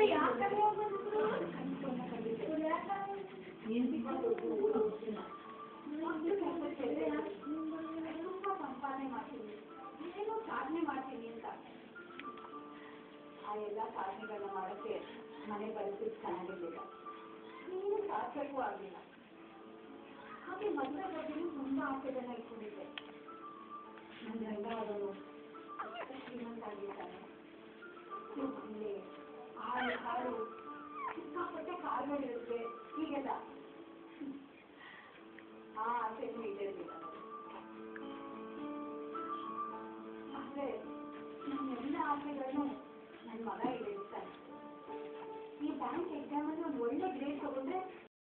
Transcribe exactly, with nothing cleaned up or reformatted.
ಯಾಕಡೆ ಹೋಗೋದಿದ್ರು ತುಂಬಾ ಸಂಪಾದನೆ ಮಾಡ್ತೀನಿ, ಏನೋ ಸಾಧನೆ ಮಾಡ್ತೀನಿ ಅಂತ. ಆ ಎಲ್ಲ ಸಾಧನೆಗಳನ್ನ ಮಾಡೋಕ್ಕೆ ಮನೆ ಪರಿಸ್ಥಿತಿ ಚೆನ್ನಾಗಿರ್ಲಿಲ್ಲ, ನೀನು ಸಾರ್ಥಕವೂ ಆಗಲಿಲ್ಲ. ಹಾಗೆ ಮದುವೆ ಬಗ್ಗೆಯೂ ತುಂಬಾ ಆಸೆಗಳನ್ನ ಇಟ್ಕೊಂಡಿದ್ದೆ. ನನ್ನ ಗಂಡ ಅವನು ಶ್ರೀಮಂತ ಆಗಿರ್ತಾನೆ, ಆಳು ಕಾಳು